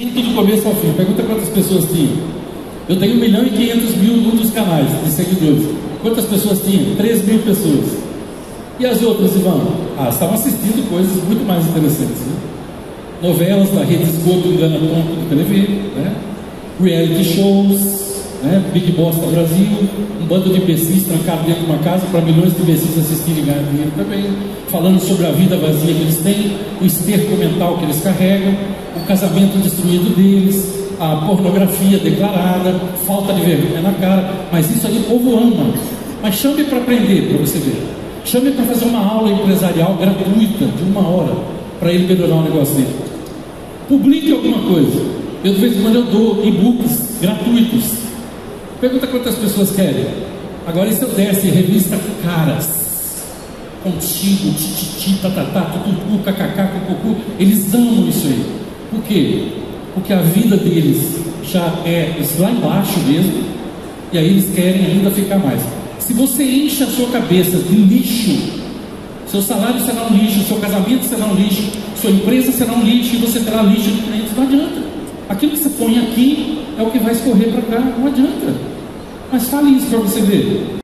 Do começo ao fim. Pergunta quantas pessoas tinham. Eu tenho 1.500.000 num dos canais de seguidores. Quantas pessoas tinham? 3.000 pessoas. E as outras, Ivan? Estavam assistindo coisas muito mais interessantes, né? Novelas da Rede Esgoto Engana Tonto do TV, né? Reality shows, né? Big Boss do Brasil, um bando de imbecis trancado dentro de uma casa para milhões de imbecis assistirem e ganhar dinheiro também, falando sobre a vida vazia que eles têm, o esterco mental que eles carregam, o casamento destruído deles, a pornografia declarada, falta de vergonha na cara. Mas isso aí o povo ama. Mas chame para aprender, para você ver. Chame para fazer uma aula empresarial gratuita de 1 hora para ele melhorar o negócio dele. Publique alguma coisa. Eu de vez em quando eu dou e-books gratuitos. Pergunta quantas pessoas querem. Agora, e se eu desse revista Caras, Contigo, Tititi, Tatatá, Tututu, Cacacá, Cucucu? Eles amam isso aí. Por quê? Porque a vida deles já é isso lá embaixo mesmo, e aí eles querem ainda ficar mais. Se você enche a sua cabeça de lixo, seu salário será um lixo, seu casamento será um lixo, sua empresa será um lixo, e você terá lixo de clientes. Não adianta. Aquilo que você põe aqui é o que vai escorrer para cá. Não adianta. Mas fale isso para você ver.